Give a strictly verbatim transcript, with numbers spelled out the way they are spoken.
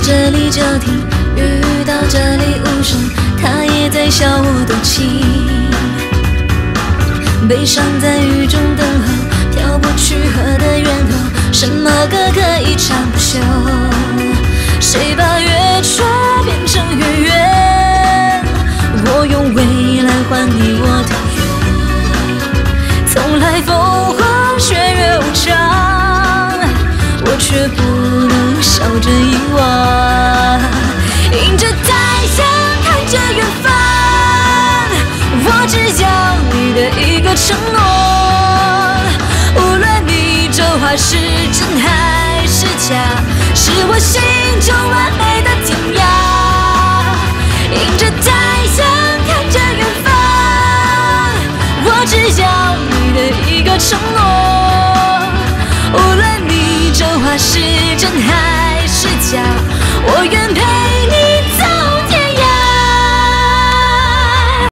这里就停，雨到这里无声，它也在笑我多情。悲伤在雨中等候，飘不去河的源头，什么歌可以唱不休？谁把月缺变成月圆？我用未来换你我的缘，从来风花雪月无常，我却不能笑着遗忘。迎着太阳，看着远方，我只要你的一个承诺。无论你这话是真还是假，是我心中完美的天涯。迎着太阳，看着远方，我只要你的一个承诺。无论你这话是真还是假，我愿陪